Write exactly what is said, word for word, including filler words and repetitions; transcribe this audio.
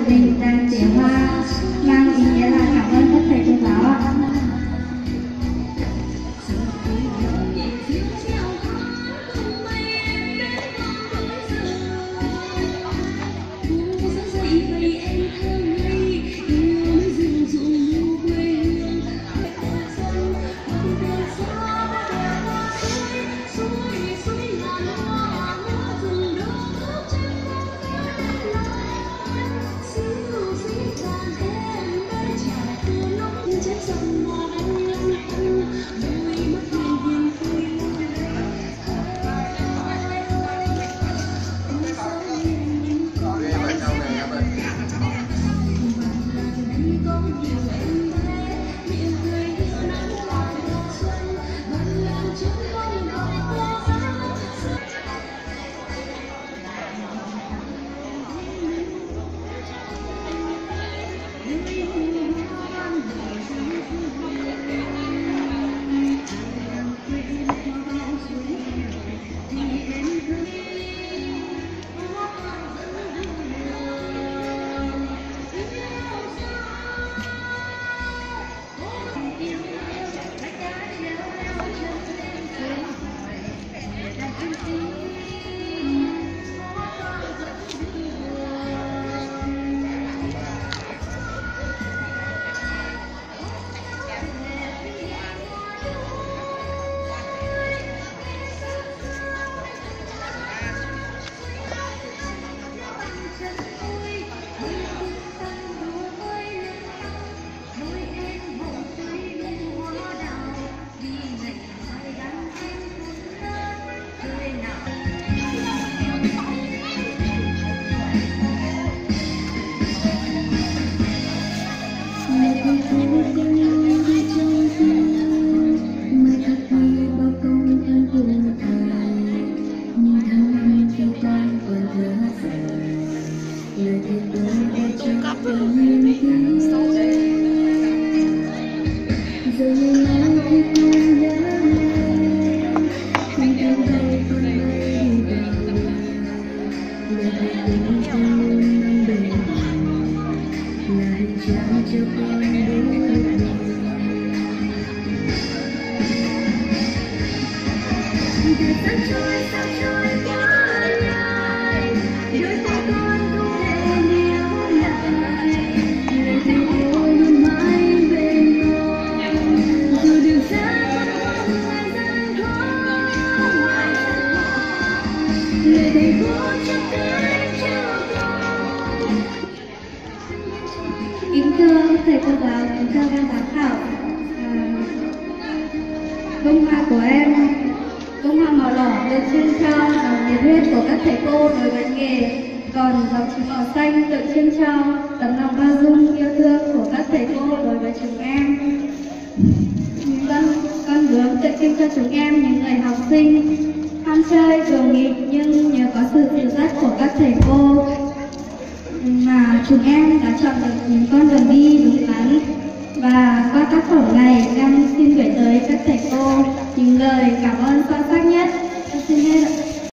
đình dàn tỉa hoa mang ý nghĩa là cảm ơn các thầy cô giáo ạ. Kính thưa thầy cô giáo, kính thưa ban giám khảo, à, bông hoa của em, bông hoa màu đỏ được trưng trao lòng nhiệt huyết của các thầy cô đối với nghề, còn dòng chữ màu xanh được trưng trao tấm lòng bao dung yêu thương của các thầy cô đối với chúng em. Con, con bướm tượng trưng cho chúng em những người học sinh ham chơi đùa nghịch, nhưng nhờ có sự dìu dắt của các thầy cô mà chúng em đã chọn được những con đường đi đúng đắn. Và qua tác phẩm này, em xin gửi tới các thầy cô những lời cảm ơn sâu sắc nhất. Em xin hết ạ.